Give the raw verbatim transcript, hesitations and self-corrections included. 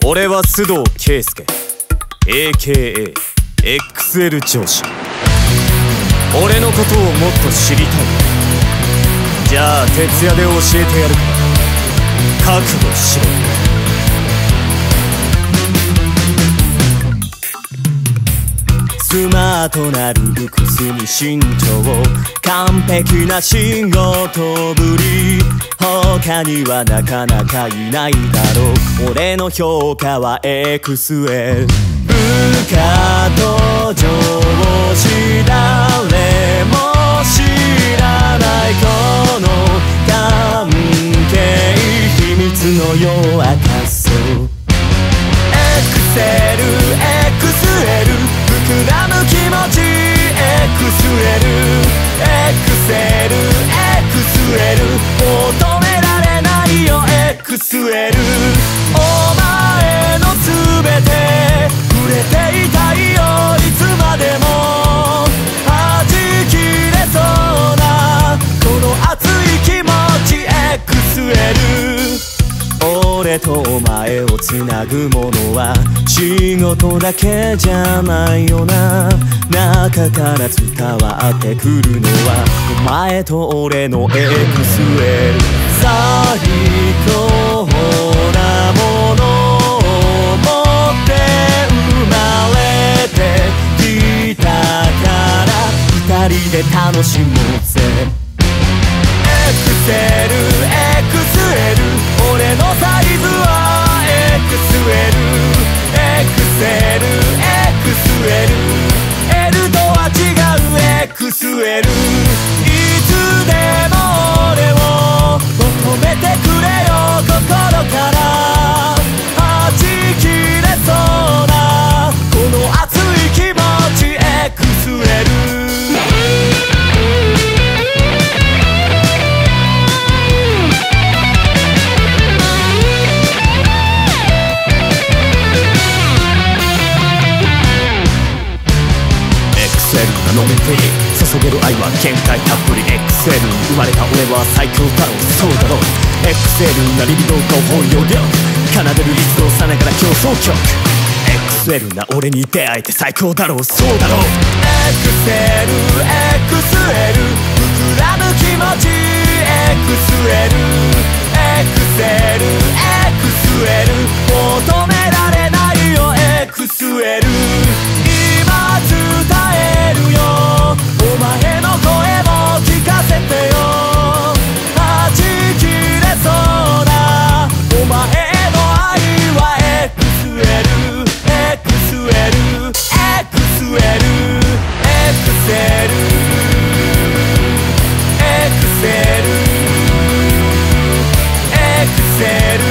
俺は須藤圭介 エーケーエー エックスエル 上司。俺のことをもっと知りたい。じゃあ徹夜で教えてやるから覚悟しろ。スマートなルックスに身長、完璧な仕事ぶり、他にはなかなかいないだろう。俺の評価は エックスエル。 部下と上司誰も知らないこの関係、秘密の夜明かそう。エクセルエクスエル膨らむ気持ち、エクスエルエクセルエクスエル求められないよ、エクスエル。お前のすべて触れていたいよ、いつまでも弾きれそうなこの熱い気持ち、エクスエル。俺とお前をつなぐものは仕事だけじゃないよな。中から伝わってくるのはお前と俺の エックスエル。 最高なものを持って生まれてきたから二人で楽しもうぜ。エクセルエクスエル俺のサイズは エックスエル エクセルエクスエル L とは違う エックスエル。 いつでも俺を求めてくれよ、心から弾きれそうなこの熱い気持ち、 エックスエル。飲めていい注げる愛は限界たっぷり、 エックスエル に生まれた俺は最強だろう、そうだろう。 エックスエル なりにどうか本要領奏でる律動さながら競争曲、 エックスエル な俺に出会えて最高だろう、そうだろう。 エクセルエクスエル膨らむ気持ち、 エクスエル エクセルエクスエル求められないよ、 エクスエル。 今伝えるよお前の声も聞かせてよ、弾きれそうなお前の愛は エックスエル エックスエル エックスエル エクセルエクセルエクセル